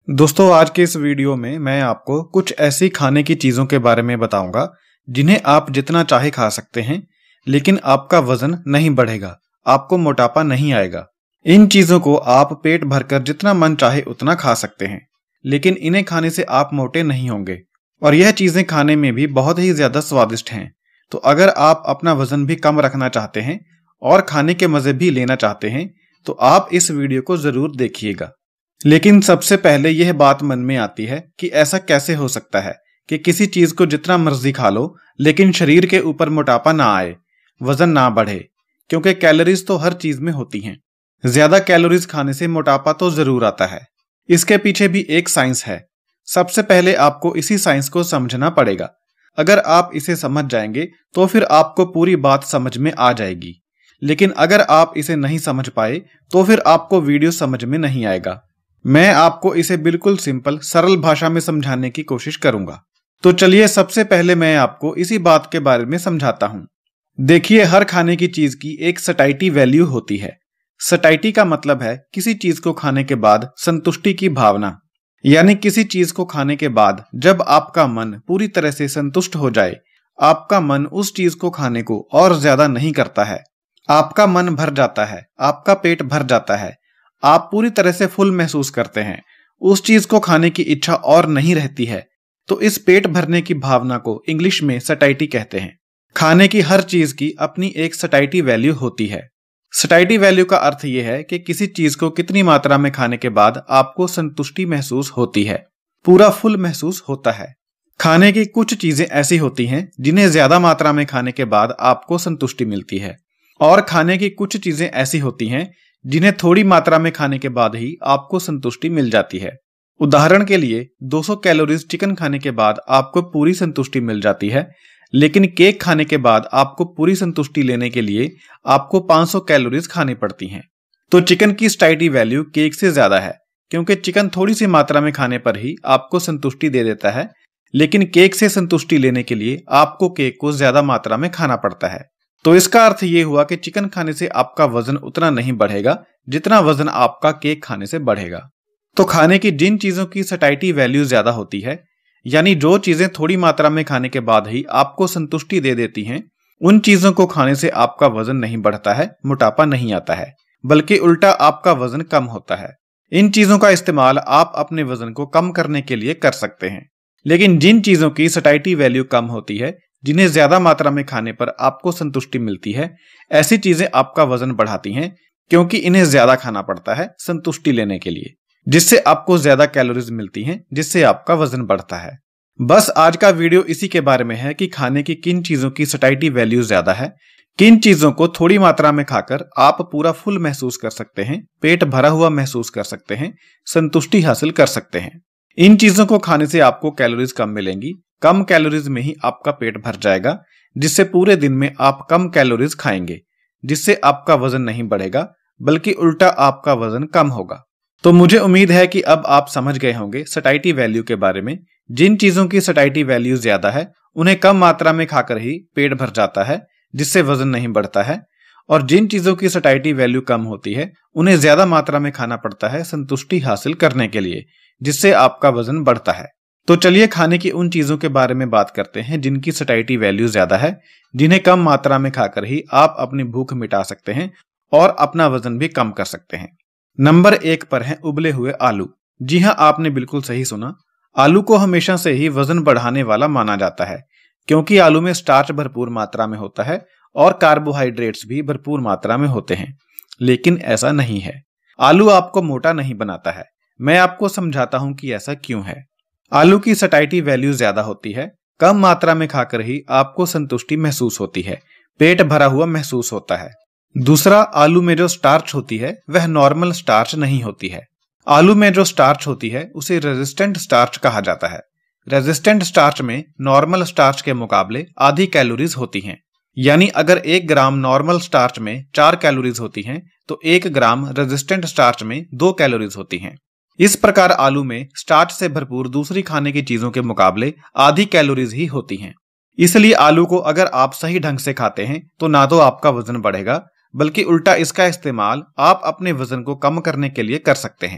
दोस्तों आज के इस वीडियो में मैं आपको कुछ ऐसी खाने की चीज़ों के बारे में बताऊंगा जिन्हें आप जितना चाहे खा सकते हैं, लेकिन आपका वजन नहीं बढ़ेगा, आपको मोटापा नहीं आएगा। इन चीज़ों को आप पेट भरकर जितना मन चाहे उतना खा सकते हैं, लेकिन इन्हें खाने से आप मोटे नहीं होंगे और यह चीज़ें खाने में भी बहुत ही ज़्यादा स्वादिष्ट हैं। तो अगर आप अपना वजन भी कम रखना चाहते हैं और खाने के मज़े भी लेना चाहते हैं तो आप इस वीडियो को ज़रूर देखिएगा। लेकिन सबसे पहले यह बात मन में आती है कि ऐसा कैसे हो सकता है कि किसी चीज को जितना मर्जी खा लो लेकिन शरीर के ऊपर मोटापा ना आए, वजन ना बढ़े, क्योंकि कैलोरीज तो हर चीज में होती हैं। ज्यादा कैलोरीज खाने से मोटापा तो जरूर आता है। इसके पीछे भी एक साइंस है। सबसे पहले आपको इसी साइंस को समझना पड़ेगा। अगर आप इसे समझ जाएंगे तो फिर आपको पूरी बात समझ में आ जाएगी, लेकिन अगर आप इसे नहीं समझ पाए तो फिर आपको वीडियो समझ में नहीं आएगा। मैं आपको इसे बिल्कुल सिंपल सरल भाषा में समझाने की कोशिश करूंगा। तो चलिए सबसे पहले मैं आपको इसी बात के बारे में समझाता हूं। देखिए, हर खाने की चीज की एक सटाइटी वैल्यू होती है। सटाइटी का मतलब है किसी चीज को खाने के बाद संतुष्टि की भावना, यानी किसी चीज को खाने के बाद जब आपका मन पूरी तरह से संतुष्ट हो जाए, आपका मन उस चीज को खाने को और ज्यादा नहीं करता है, आपका मन भर जाता है, आपका पेट भर जाता है, आप पूरी तरह से फुल महसूस करते हैं, उस चीज को खाने की इच्छा और नहीं रहती है, तो इस पेट भरने की भावना को इंग्लिश में सटाइटी कहते हैं। खाने की हर चीज की अपनी एक सटाइटी वैल्यू होती है। सटाइटी वैल्यू का अर्थ यह है कि किसी चीज को कितनी मात्रा में खाने के बाद आपको संतुष्टि महसूस होती है, पूरा फुल महसूस होता है। खाने की कुछ चीजें ऐसी होती हैं जिन्हें ज्यादा मात्रा में खाने के बाद आपको संतुष्टि मिलती है, और खाने की कुछ चीजें ऐसी होती हैं जिन्हें थोड़ी मात्रा में खाने के बाद ही आपको संतुष्टि मिल जाती है। उदाहरण के लिए 200 कैलोरीज चिकन खाने के बाद आपको पूरी संतुष्टि मिल जाती है, लेकिन केक खाने के बाद आपको पूरी संतुष्टि लेने के लिए आपको 500 कैलोरीज खानी पड़ती हैं। तो चिकन की सटाइटी वैल्यू केक से ज्यादा है, क्योंकि चिकन थोड़ी सी मात्रा में खाने पर ही आपको संतुष्टि दे देता है, लेकिन केक से संतुष्टि लेने के लिए आपको केक को ज्यादा मात्रा में खाना पड़ता है। तो इसका अर्थ ये हुआ कि चिकन खाने से आपका वजन उतना नहीं बढ़ेगा जितना वजन आपका केक खाने से बढ़ेगा। तो खाने की जिन चीजों की सटाइटी वैल्यू ज्यादा होती है, यानी जो चीजें थोड़ी मात्रा में खाने के बाद ही आपको संतुष्टि दे देती हैं, उन चीजों को खाने से आपका वजन नहीं बढ़ता है, मोटापा नहीं आता है, बल्कि उल्टा आपका वजन कम होता है। इन चीजों का इस्तेमाल आप अपने वजन को कम करने के लिए कर सकते हैं। लेकिन जिन चीजों की सटाइटी वैल्यू कम होती है, जिन्हें ज्यादा मात्रा में खाने पर आपको संतुष्टि मिलती है, ऐसी चीजें आपका वजन बढ़ाती हैं, क्योंकि इन्हें ज्यादा खाना पड़ता है संतुष्टि लेने के लिए, जिससे आपको ज्यादा कैलोरीज मिलती हैं, जिससे आपका वजन बढ़ता है। बस आज का वीडियो इसी के बारे में है कि खाने की किन चीजों की सटाइटी वैल्यू ज्यादा है, किन चीजों को थोड़ी मात्रा में खाकर आप पूरा फुल महसूस कर सकते हैं, पेट भरा हुआ महसूस कर सकते हैं, संतुष्टि हासिल कर सकते हैं। इन चीजों को खाने से आपको कैलोरीज कम मिलेंगी, कम कैलोरीज में ही आपका पेट भर जाएगा, जिससे पूरे दिन में आप कम कैलोरीज खाएंगे, जिससे आपका वजन नहीं बढ़ेगा, बल्कि उल्टा आपका वजन कम होगा। तो मुझे उम्मीद है कि अब आप समझ गए होंगे सटाइटी वैल्यू के बारे में। जिन चीजों की सटाइटी वैल्यू ज्यादा है उन्हें कम मात्रा में खाकर ही पेट भर जाता है, जिससे वजन नहीं बढ़ता है, और जिन चीजों की सटाइटी वैल्यू कम होती है उन्हें ज्यादा मात्रा में खाना पड़ता है संतुष्टि हासिल करने के लिए, जिससे आपका वजन बढ़ता है। तो चलिए खाने की उन चीजों के बारे में बात करते हैं जिनकी सटाइटी वैल्यू ज्यादा है, जिन्हें कम मात्रा में खाकर ही आप अपनी भूख मिटा सकते हैं और अपना वजन भी कम कर सकते हैं। नंबर 1 पर है उबले हुए आलू। जी हाँ, आपने बिल्कुल सही सुना। आलू को हमेशा से ही वजन बढ़ाने वाला माना जाता है, क्योंकि आलू में स्टार्च भरपूर मात्रा में होता है और कार्बोहाइड्रेट्स भी भरपूर मात्रा में होते हैं। लेकिन ऐसा नहीं है, आलू आपको मोटा नहीं बनाता है। मैं आपको समझाता हूं कि ऐसा क्यों है। आलू की सटाइटी वैल्यू ज्यादा होती है, कम मात्रा में खाकर ही आपको संतुष्टि महसूस होती है, पेट भरा हुआ महसूस होता है। दूसरा, आलू में जो स्टार्च होती है वह नॉर्मल स्टार्च नहीं होती है। आलू में जो स्टार्च होती है उसे रेजिस्टेंट स्टार्च कहा जाता है। रेजिस्टेंट स्टार्च में नॉर्मल स्टार्च के मुकाबले आधी कैलोरीज होती हैं। यानी अगर 1 ग्राम नॉर्मल स्टार्च में 4 कैलोरीज होती हैं, तो 1 ग्राम रेजिस्टेंट स्टार्च में 2 कैलोरीज होती हैं। इस प्रकार आलू में स्टार्च से भरपूर दूसरी खाने की चीजों के मुकाबले आधी कैलोरीज ही होती हैं। इसलिए आलू को अगर आप सही ढंग से खाते हैं तो ना तो आपका वजन बढ़ेगा, बल्कि उल्टा इसका इस्तेमाल आप अपने वजन को कम करने के लिए कर सकते हैं।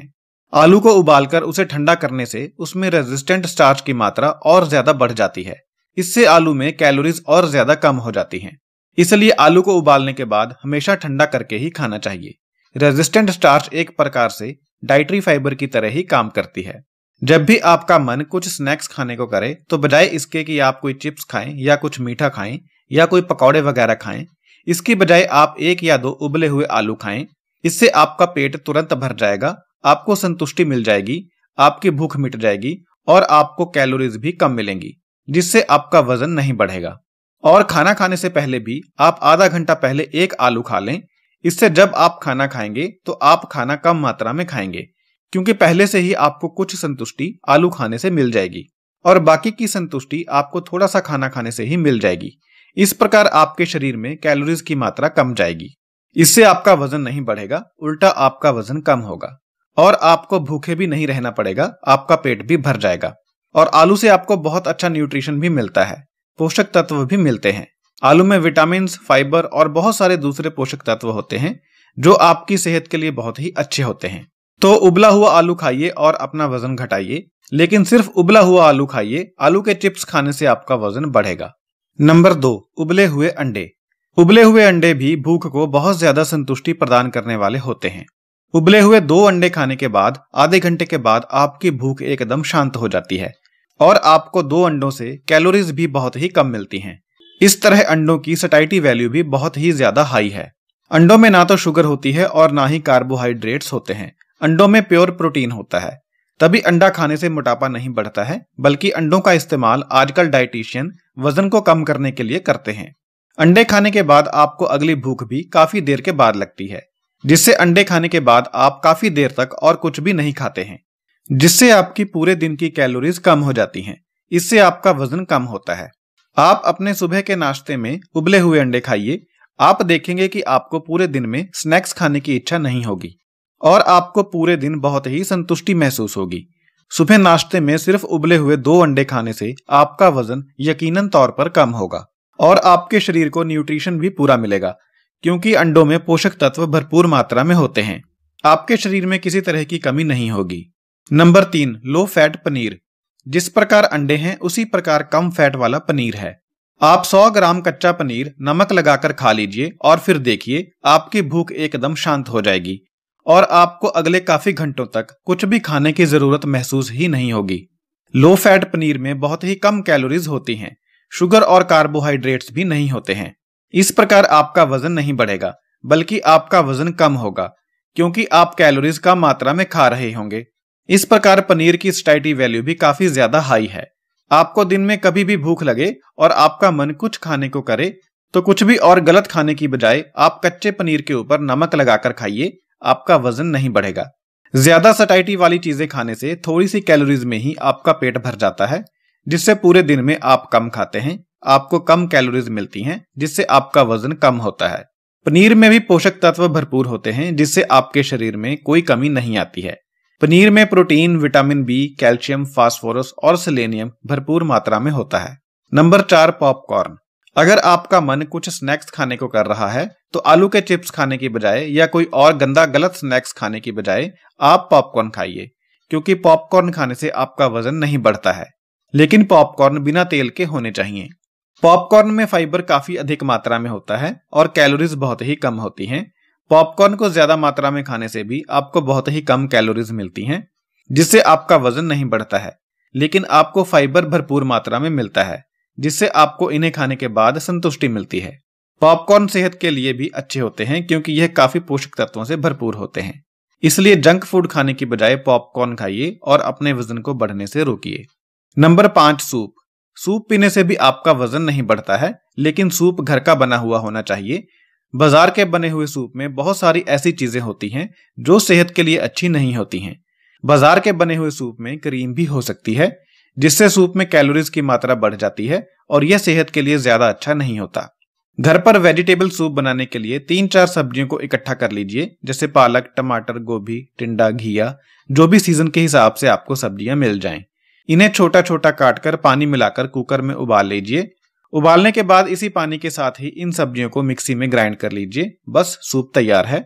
आलू को उबालकर उसे ठंडा करने से उसमें रेजिस्टेंट स्टार्च की मात्रा और ज्यादा बढ़ जाती है। इससे आलू में कैलोरीज और ज्यादा कम हो जाती हैं। इसलिए आलू को उबालने के बाद हमेशा ठंडा करके ही खाना चाहिए। रेजिस्टेंट स्टार्च एक प्रकार से डाइटरी फाइबर की तरह ही काम करती है। जब भी आपका मन कुछ स्नैक्स खाने को करे तो बजाय इसके कि आप कोई चिप्स खाएं या कुछ मीठा खाएं या कोई पकौड़े वगैरह खाएं, इसकी बजाय आप 1 या 2 उबले हुए आलू खाएं। इससे आपका पेट तुरंत भर जाएगा, आपको संतुष्टि मिल जाएगी, आपकी भूख मिट जाएगी और आपको कैलोरीज भी कम मिलेंगी, जिससे आपका वजन नहीं बढ़ेगा। और खाना खाने से पहले भी आप आधा घंटा पहले 1 आलू खा लें। इससे जब आप खाना खाएंगे तो आप खाना कम मात्रा में खाएंगे, क्योंकि पहले से ही आपको कुछ संतुष्टि आलू खाने से मिल जाएगी और बाकी की संतुष्टि आपको थोड़ा सा खाना खाने से ही मिल जाएगी। इस प्रकार आपके शरीर में कैलोरीज की मात्रा कम जाएगी। इससे आपका वजन नहीं बढ़ेगा, उल्टा आपका वजन कम होगा और आपको भूखे भी नहीं रहना पड़ेगा, आपका पेट भी भर जाएगा। और आलू से आपको बहुत अच्छा न्यूट्रिशन भी मिलता है, पोषक तत्व भी मिलते हैं। आलू में विटामिन, फाइबर और बहुत सारे दूसरे पोषक तत्व होते हैं जो आपकी सेहत के लिए बहुत ही अच्छे होते हैं। तो उबला हुआ आलू खाइए और अपना वजन घटाइए, लेकिन सिर्फ उबला हुआ आलू खाइए। आलू के चिप्स खाने से आपका वजन बढ़ेगा। नंबर 2, उबले हुए अंडे। उबले हुए अंडे भी भूख को बहुत ज्यादा संतुष्टि प्रदान करने वाले होते हैं। उबले हुए 2 अंडे खाने के बाद आधे घंटे के बाद आपकी भूख एकदम शांत हो जाती है और आपको 2 अंडों से कैलोरीज भी बहुत ही कम मिलती हैं। इस तरह अंडों की सटाइटी वैल्यू भी बहुत ही ज्यादा हाई है। अंडों में ना तो शुगर होती है और ना ही कार्बोहाइड्रेट्स होते हैं। अंडों में प्योर प्रोटीन होता है। तभी अंडा खाने से मोटापा नहीं बढ़ता है, बल्कि अंडों का इस्तेमाल आजकल डाइटिशियन वजन को कम करने के लिए करते हैं। अंडे खाने के बाद आपको अगली भूख भी काफी देर के बाद लगती है, जिससे अंडे खाने के बाद आप काफी देर तक और कुछ भी नहीं खाते हैं, जिससे आपकी पूरे दिन की कैलोरीज कम हो जाती हैं। इससे आपका वजन कम होता है। आप अपने सुबह के नाश्ते में उबले हुए अंडे खाइए। आप देखेंगे कि आपको पूरे दिन में स्नैक्स खाने की इच्छा नहीं होगी और आपको पूरे दिन बहुत ही संतुष्टि महसूस होगी। सुबह नाश्ते में सिर्फ उबले हुए 2 अंडे खाने से आपका वजन यकीनन तौर पर कम होगा और आपके शरीर को न्यूट्रिशन भी पूरा मिलेगा, क्योंकि अंडों में पोषक तत्व भरपूर मात्रा में होते हैं। आपके शरीर में किसी तरह की कमी नहीं होगी। Number 3, low fat paneer. जिस प्रकार अंडे हैं उसी प्रकार कम फैट वाला पनीर है। आप 100 ग्राम कच्चा पनीर नमक लगाकर खा लीजिए और फिर देखिए आपकी भूख एकदम शांत हो जाएगी और आपको अगले काफी घंटों तक कुछ भी खाने की जरूरत महसूस ही नहीं होगी। लो फैट पनीर में बहुत ही कम कैलोरीज होती हैं, शुगर और कार्बोहाइड्रेट्स भी नहीं होते हैं। इस प्रकार आपका वजन नहीं बढ़ेगा, बल्कि आपका वजन कम होगा, क्योंकि आप कैलोरीज कम मात्रा में खा रहे होंगे। इस प्रकार पनीर की सटाइटी वैल्यू भी काफी ज्यादा हाई है। आपको दिन में कभी भी भूख लगे और आपका मन कुछ खाने को करे तो कुछ भी और गलत खाने की बजाय आप कच्चे पनीर के ऊपर नमक लगाकर खाइए, आपका वजन नहीं बढ़ेगा। ज्यादा सटाइटी वाली चीजें खाने से थोड़ी सी कैलोरीज में ही आपका पेट भर जाता है, जिससे पूरे दिन में आप कम खाते हैं, आपको कम कैलोरीज मिलती हैं, जिससे आपका वजन कम होता है। पनीर में भी पोषक तत्व भरपूर होते हैं, जिससे आपके शरीर में कोई कमी नहीं आती है। पनीर में protein, vitamin B, calcium, phosphorus और सेलेनियम भरपूर मात्रा में होता है। Number 4, popcorn. अगर आपका मन कुछ स्नैक्स खाने को कर रहा है तो आलू के चिप्स खाने की बजाय या कोई और गंदा गलत स्नैक्स खाने की बजाय आप पॉपकॉर्न खाइए, क्योंकि पॉपकॉर्न खाने से आपका वजन नहीं बढ़ता है। लेकिन पॉपकॉर्न बिना तेल के होने चाहिए। पॉपकॉर्न में फाइबर काफी अधिक मात्रा में होता है और कैलोरीज बहुत ही कम होती हैं। पॉपकॉर्न को ज्यादा मात्रा में खाने से भी आपको बहुत ही कम कैलोरीज मिलती हैं, जिससे आपका वजन नहीं बढ़ता है, लेकिन आपको फाइबर भरपूर मात्रा में मिलता है, जिससे आपको इन्हें खाने के बाद संतुष्टि मिलती है। पॉपकॉर्न सेहत के लिए भी अच्छे होते हैं, क्योंकि यह काफी पोषक तत्वों से भरपूर होते हैं। इसलिए जंक फूड खाने की बजाय पॉपकॉर्न खाइए और अपने वजन को बढ़ने से रोकिए। Number 5, soup. सूप पीने से भी आपका वजन नहीं बढ़ता है, लेकिन सूप घर का बना हुआ होना चाहिए। बाजार के बने हुए सूप में बहुत सारी ऐसी चीजें होती हैं जो सेहत के लिए अच्छी नहीं होती हैं। बाजार के बने हुए सूप में क्रीम भी हो सकती है, जिससे सूप में कैलोरीज की मात्रा बढ़ जाती है और यह सेहत के लिए ज्यादा अच्छा नहीं होता। घर पर वेजिटेबल सूप बनाने के लिए 3-4 सब्जियों को इकट्ठा कर लीजिए, जैसे पालक, टमाटर, गोभी, टिंडा, घिया, जो भी सीजन के हिसाब से आपको सब्जियां मिल जाएं। इन्हें छोटा छोटा काटकर पानी मिलाकर कुकर में उबाल लीजिए। उबालने के बाद इसी पानी के साथ ही इन सब्जियों को मिक्सी में ग्राइंड कर लीजिए। बस सूप तैयार है।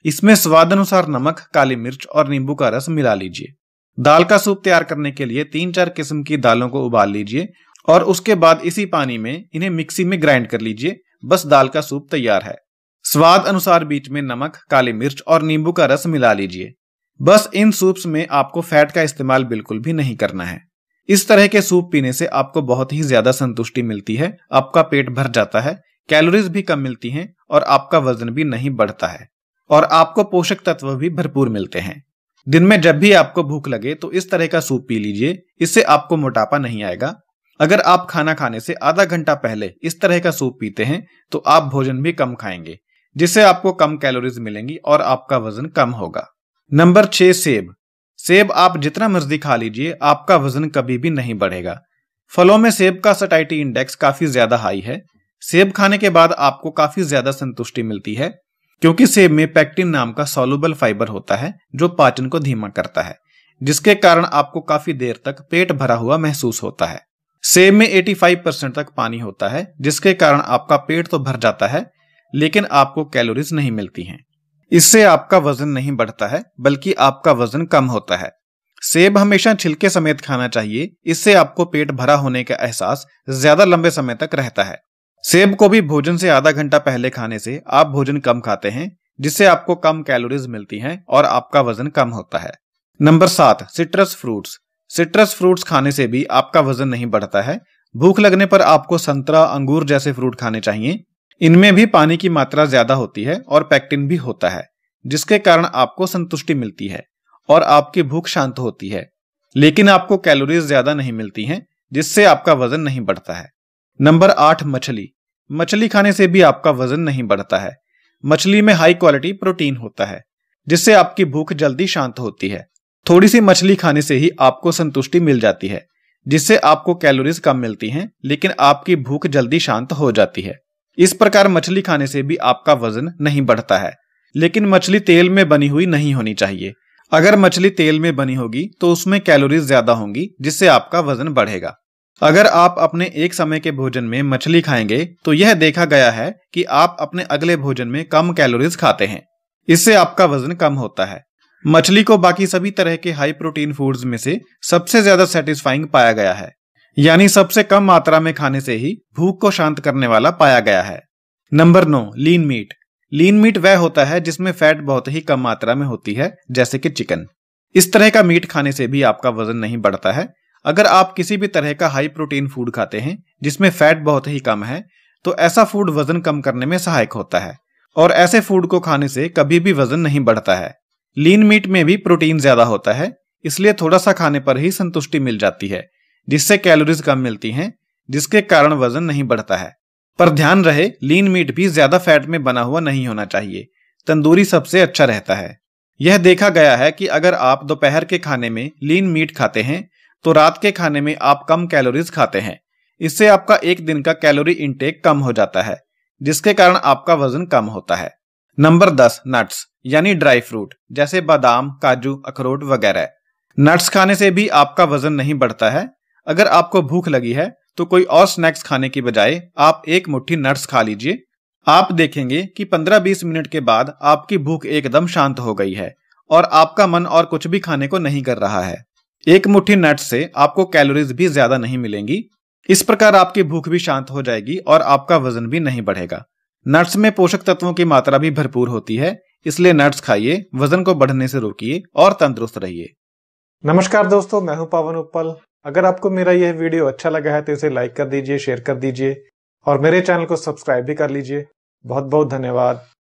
इसमें स्वाद अनुसार नमक, काली मिर्च और नींबू का रस मिला लीजिए। दाल का सूप तैयार करने के लिए 3-4 किस्म की दालों को उबाल लीजिए और उसके बाद इसी पानी में इन्हें मिक्सी में ग्राइंड कर लीजिए। बस दाल का सूप तैयार है। स्वाद अनुसार बीच में नमक, काली मिर्च और नींबू का रस मिला लीजिए। बस इन सूप्स में आपको फैट का इस्तेमाल बिल्कुल भी नहीं करना है। इस तरह के सूप पीने से आपको बहुत ही ज्यादा संतुष्टि मिलती है, आपका पेट भर जाता है, कैलोरीज भी कम मिलती हैं और आपका वजन भी नहीं बढ़ता है और आपको पोषक तत्व भी भरपूर मिलते हैं। दिन में जब भी आपको भूख लगे तो इस तरह का सूप पी लीजिए, इससे आपको मोटापा नहीं आएगा। अगर आप खाना खाने से आधा घंटा पहले इस तरह का सूप पीते हैं तो आप भोजन भी कम खाएंगे, जिससे आपको कम कैलोरीज मिलेंगी और आपका वजन कम होगा। नंबर 6, सेब। सेब आप जितना मर्जी खा लीजिए, आपका वजन कभी भी नहीं बढ़ेगा। फलों में सेब का सटाइटी इंडेक्स काफी ज्यादा हाई है। सेब खाने के बाद आपको काफी ज्यादा संतुष्टि मिलती है, क्योंकि सेब में पेक्टिन नाम का सॉल्युबल फाइबर होता है जो पाचन को धीमा करता है, जिसके कारण आपको काफी देर तक पेट भरा हुआ महसूस होता है। सेब में 85% तक पानी होता है, जिसके कारण आपका पेट तो भर जाता है लेकिन आपको कैलोरीज नहीं मिलती हैं। इससे आपका वजन नहीं बढ़ता है बल्कि आपका वजन कम होता है। सेब हमेशा छिलके समेत खाना चाहिए, इससे आपको पेट भरा होने का एहसास ज्यादा लंबे समय तक रहता है। सेब को भी भोजन से आधा घंटा पहले खाने से आप भोजन कम खाते हैं, जिससे आपको कम कैलोरीज मिलती हैं और आपका वजन कम होता है। Number 7, citrus fruits. Citrus fruits खाने से भी आपका वजन नहीं बढ़ता है। भूख लगने पर आपको संतरा, अंगूर जैसे फ्रूट खाने चाहिए। इनमें भी पानी की मात्रा ज्यादा होती है और पेक्टिन भी होता है, जिसके कारण आपको संतुष्टि मिलती है और आपकी भूख शांत होती है, लेकिन आपको कैलोरीज ज्यादा नहीं मिलती हैं, जिससे आपका वजन नहीं बढ़ता है। नंबर 8, मछली। मछली खाने से भी आपका वजन नहीं बढ़ता है। मछली में हाई क्वालिटी प्रोटीन होता है, जिससे आपकी भूख जल्दी शांत होती है। थोड़ी सी मछली खाने से ही आपको संतुष्टि मिल जाती है, जिससे आपको कैलोरीज कम मिलती हैं, लेकिन आपकी भूख जल्दी शांत हो जाती है। इस प्रकार मछली खाने से भी आपका वजन नहीं बढ़ता है, लेकिन मछली तेल में बनी हुई नहीं होनी चाहिए। अगर मछली तेल में बनी होगी तो उसमें कैलोरीज ज्यादा होंगी, जिससे आपका वजन बढ़ेगा। अगर आप अपने एक समय के भोजन में मछली खाएंगे तो यह देखा गया है कि आप अपने अगले भोजन में कम कैलोरीज खाते हैं। इससे आपका वजन कम होता है। मछली को बाकी सभी तरह के हाई प्रोटीन फूड्स में से सबसे ज्यादा सेटिस्फाइंग पाया गया है, यानी सबसे कम मात्रा में खाने से ही भूख को शांत करने वाला पाया गया है। Number 9, lean meat. Lean meat वह होता है जिसमें फैट बहुत ही कम मात्रा में होती है, जैसे कि चिकन। इस तरह का मीट खाने से भी आपका वजन नहीं बढ़ता है। अगर आप किसी भी तरह का हाई प्रोटीन फूड खाते हैं जिसमें फैट बहुत ही कम है, तो ऐसा फूड वजन कम करने में सहायक होता है और ऐसे फूड को खाने से कभी भी वजन नहीं बढ़ता है। लीन मीट में भी प्रोटीन ज्यादा होता है, इसलिए थोड़ा सा खाने पर ही संतुष्टि मिल जाती है, जिससे कैलोरीज कम मिलती हैं, जिसके कारण वजन नहीं बढ़ता है। पर ध्यान रहे, लीन मीट भी ज्यादा फैट में बना हुआ नहीं होना चाहिए। तंदूरी सबसे अच्छा रहता है। यह देखा गया है कि अगर आप दोपहर के खाने में लीन मीट खाते हैं तो रात के खाने में आप कम कैलोरीज खाते हैं। इससे आपका एक दिन का कैलोरी इंटेक कम हो जाता है, जिसके कारण आपका वजन कम होता है। नंबर 10, नट्स यानी ड्राई फ्रूट, जैसे बादाम, काजू, अखरोट वगैरह। नट्स खाने से भी आपका वजन नहीं बढ़ता है। अगर आपको भूख लगी है तो कोई और स्नैक्स खाने की बजाय आप एक मुट्ठी नट्स खा लीजिए। आप देखेंगे कि 15-20 मिनट के बाद आपकी भूख एकदम शांत हो गई है और आपका मन और कुछ भी खाने को नहीं कर रहा है। एक मुट्ठी नट्स से आपको कैलोरीज भी ज्यादा नहीं मिलेंगी। इस प्रकार आपकी भूख भी शांत हो जाएगी और आपका वजन भी नहीं बढ़ेगा। नट्स में पोषक तत्वों की मात्रा भी भरपूर होती है, इसलिए नट्स खाइए, वजन को बढ़ने से रोकिए और तंदुरुस्त रहिए। नमस्कार दोस्तों, मैं हूं पावन उपल। अगर आपको मेरा यह वीडियो अच्छा लगा है तो इसे लाइक कर दीजिए, शेयर कर दीजिए और मेरे चैनल को सब्सक्राइब भी कर लीजिए। बहुत बहुत धन्यवाद।